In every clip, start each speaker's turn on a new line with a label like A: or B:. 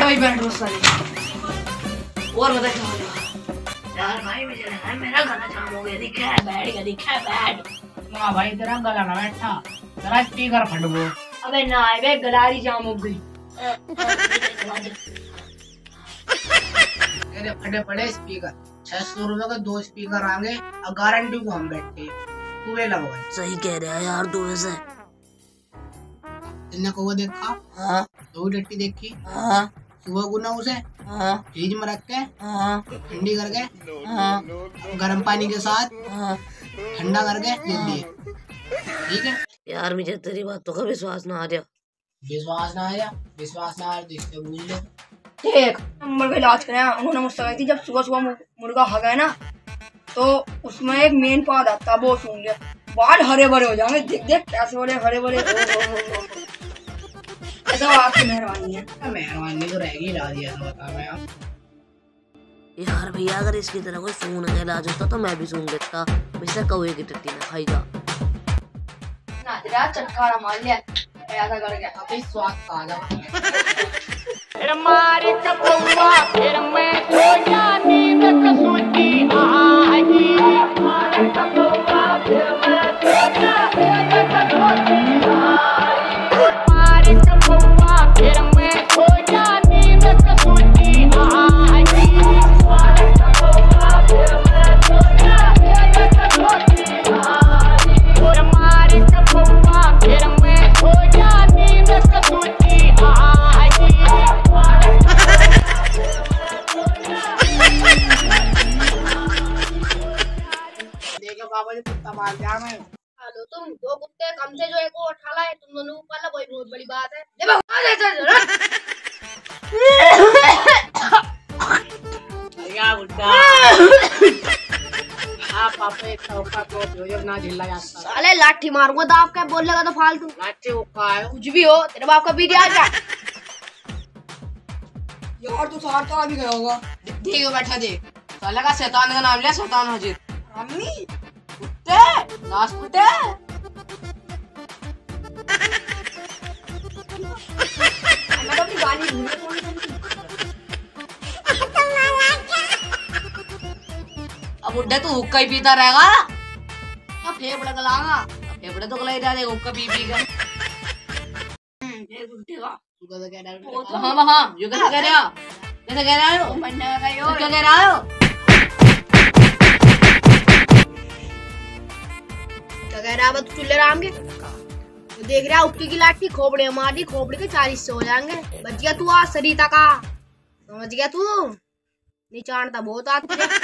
A: भाई बैठ रो सारे। और बता क्या हो रहा यार भाई, मुझे लगा मेरा गाना जाम हो गया। दिखा है बैठ गया, दिखा है बैठ।
B: ना भाई तेरा गला ना बैठा, तेरा स्पीकर फट गया।
A: अबे ना बे गलारी जाम हो गई।
B: तेरे फटे पड़े स्पीकर 600 रुपए का 2 स्पीकर आगे और गारंटी को हम बैठे तू लगवाए।
A: सही कह रहा है यार तू वैसे।
B: तुमने कौवा देखा?
A: हाँ।
B: दो डट्टी देखी?
A: हाँ।
B: सुबह को ना उसे
A: हाँ।
B: फ्रिज में रख के ठंडी करके गर्म पानी के साथ ठंडा करके दे दिए, ठीक है?
A: यार मुझे तेरी बातों का विश्वास ना आ रहा।
B: विश्वास ना आया, विश्वास ना आया तो इससे भूल ले।
C: देख नंबर का इलाज कराया उन्होंने मुझसे कही थी, जब सुबह सुबह मुर्गा हगा ना तो उसमें एक मेन पार्ट आता है, वो सूंघ ले बाल हरे भरे हो जाएंगे। देख देख कैसे बोले हरे भरे। ऐसा आपकी मेहरबानी है।
B: मेहरबानी तो रहेगी, इलाज दिया था बता मैं
A: यार भैया अगर इसकी तरह कोई सूंघ का इलाज होता तो मैं भी सूंघ लेता। मिस्टर कौवे की टट्टी ना खाएगा
C: ना तेरा चटकारा मार लिया ऐसा करके।
B: अभी स्वाद ताजा
D: फिर मारे कपौवा फिर मैं सोया नींद कसूती आई। मारे कपौवा फिर मैं सोया नींद कसूती आई। मारे कपौवा फिर मैं सोया नींद कसूती आई। मारे कपौवा फिर मैं सोया नींद कसूती आई। और मारे कपौवा फिर मैं सोया नींद कसूती आई।
B: बाबा जी कुत्ता मार दिया मैं।
C: हेलो तुम दो कुत्ते कम से जो एक को उठा लाए, तुम दोनों को पाला कोई बहुत बड़ी बात है। ले भगवान
B: क्या बुड्ढा आप पापे चौका को जोजब ना झिल्ला जाता।
C: साले लाठी मारूंगा तो आप क्या बोलेगा तो फालतू।
B: लाठी उका है
C: कुछ भी हो तेरे बाप का बीड़ी आ जा। यार तू सारता भी गया होगा।
A: ठीक है बैठा देख। साला का शैतान का नाम लिया, शैतान हाजिर।
C: अम्मी
A: कुत्ते लाश कुत्ते।
C: मैं तो अपनी गाली भूल गई।
A: अब बुड्ढे तू हुक्का ही पीता रहेगा क्या? फेफड़े गलागा, फेफड़े तो गला ही रहा देगा हुक्का पी पी के। बुड्ढे का
B: तू कैसे कह रहा है?
A: हाँ हाँ ये कैसे कह रहा हो? कैसे कह रहा हो?
C: बनने
A: क्या कह रहा हो?
C: क्या कह रहा है? तू चुल्ले राम के तो देख रहा उपकी की लाठी खोपड़े मारी, खोपड़े के 40 से हो जाएंगे। बच गया तू आज सरिता का, समझ गया तू? निचानता बहुत आती है।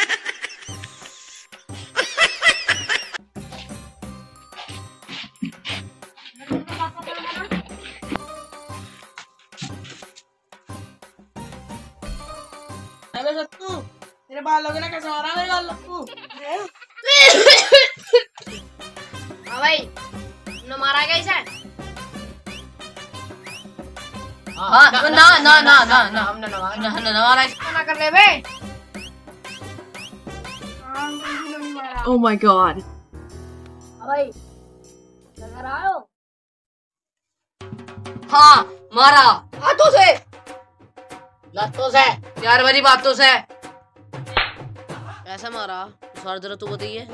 B: सत्तू तेरे बाल लोगे ना कैसे हो रहा है मेरे बाल लप्पू?
C: हाँ भाई तुमने मारा क्या इसे?
A: हाँ ना ना ना ना ना ना हमने ना मारा इसको।
C: ना कर ले बे।
A: Oh my God.
C: हाँ भाई क्या कर रहे हो?
A: हाँ मारा
C: हाथों से
B: लत्तों से
A: यार वाली बातों से। ऐसा मारा सारा जरा तू बताइए।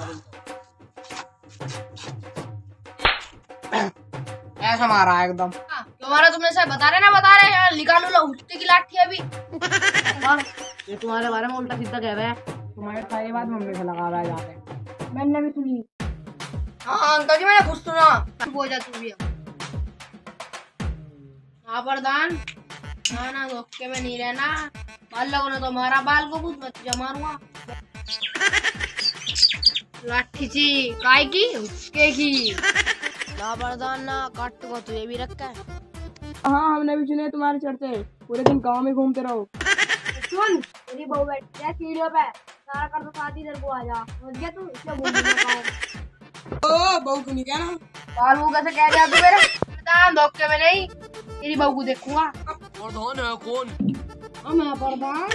B: ऐसा मारा एकदम।
C: तुम्हारा तुमने सर बता रहे यार। निकालो लो उठते की लाठी अभी।
A: ये तुम्हारे बारे में उल्टा सीधा कह रहा है।
B: तुम्हारे सारी बात मम्मी से लगा रहा है जाके।
C: मैंने भी सुनी। हाँ अंकल जी मैंने कुछ सुना। चुप हो जा तू भी। हाँ प्रधान ना धोखे में नहीं रहना। बाल लोगों ने तो मारा बाल को कुछ मत मारूंगा। लाठी ची काय की उसके की ना प्रधान ना काट को तुझे भी रखा है।
E: हाँ हमने भी सुने तुम्हारे चर्चे, पूरे दिन गांव में घूमते रहो।
C: सुन तेरी बहू बैठी है सीढ़ियों पे, सारा कर तो साथ इधर को आ जा। समझ गया तू? इसलिए बोल रहा हूं।
E: ओ बहू को नहीं कहना।
C: बाल वो कैसे कह रहा तू मेरे? प्रधान धोखे में नहीं, तेरी बहू को देखूंगा।
A: प्रधान है कौन?
C: मैं प्रधान।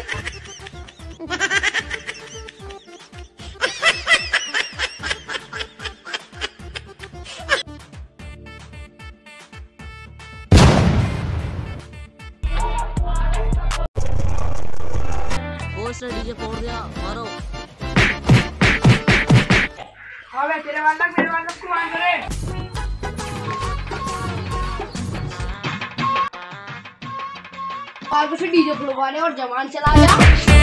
A: मास्टर डीजे फोड़ दिया, मारो।
E: अबे तेरे वाला मेरे वाला को मान करे।
C: और कुछ डीजे फुलवाने और जवान चला गया।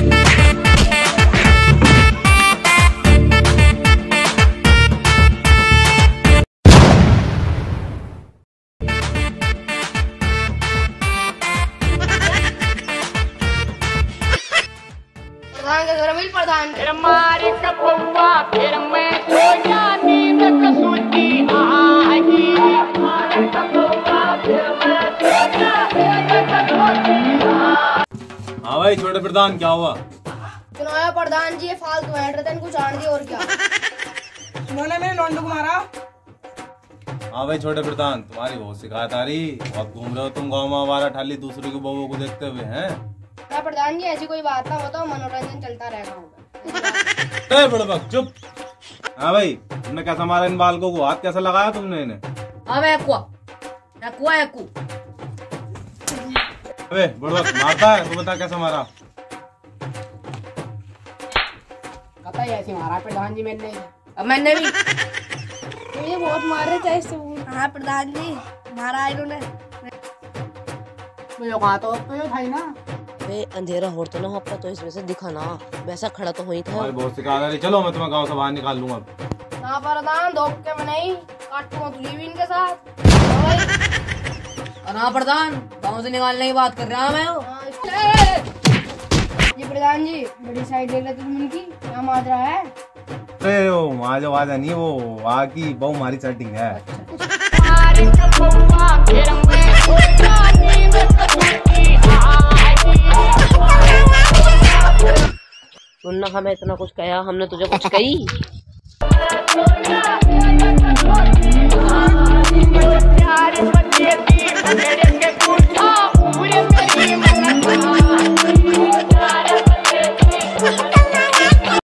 C: प्रधान के घर में प्रधान
D: फिर मारे कपौआ फिर मैं सोया नींद कसूती आगी। मारे कपौआ फिर मैं सोया नींद कसूती।
F: हाँ भाई छोटे प्रधान, क्या हुआ?
C: सुनाया प्रधान जी, ये फालतू बैठ रहे थे, इनको जान दिया और क्या।
E: उन्होंने मेरे लौंडू को मारा।
F: हाँ भाई छोटे प्रधान, तुम्हारी बहुत शिकायत आ रही, बहुत घूम रहे हो तुम गाँव में आवारा ठाली दूसरे की बहुओं को देखते हुए हैं।
C: क्या प्रधान जी, ऐसी कोई बात ना हो तो मनोरंजन चलता रहेगा होगा।
F: बड़बक चुप। हाँ भाई, तुमने कैसा मारा इन बालकों को? हाथ कैसा लगाया तुमने इन्हें?
A: अबे एक्वा एक्ू।
F: अबे बड़बक मारता है तो बता कैसा मारा?
B: कता ऐसे मारा प्रधान जी मैंने।
A: अब मैंने भी
C: ये बहुत मार रहे थे इससे। हाँ प्रधान जी, मारा इन्होंने।
B: मुझे कहा तो था ना।
A: बे अंधेरा हो तो ना अपना, तो इसमें से दिखा ना, वैसा खड़ा तो वही था।
F: तुम्हारी बहुत शिकायत आ रही, चलो मैं तुम्हें गाँव से बाहर निकाल लूंगा।
C: ना प्रधान, धोखे में नहीं, काटूंगा तुझे भी इनके साथ।
A: हाँ प्रधान, गाँव से निकालने की बात कर रहा मैं।
C: जी प्रधान जी, बड़ी साइड ले लेते तुम इनकी, क्या माजरा है?
F: अरे वो माजा वाजा नहीं, वो वहाँ की बहु मारी सेटिंग है।
D: मारे कपौआ फिर मैं सोया नींद कसूती आगी।
A: सुनना, हमें इतना कुछ कहा, हमने तुझे कुछ कही?
D: प्यार बच्चे दी मेरे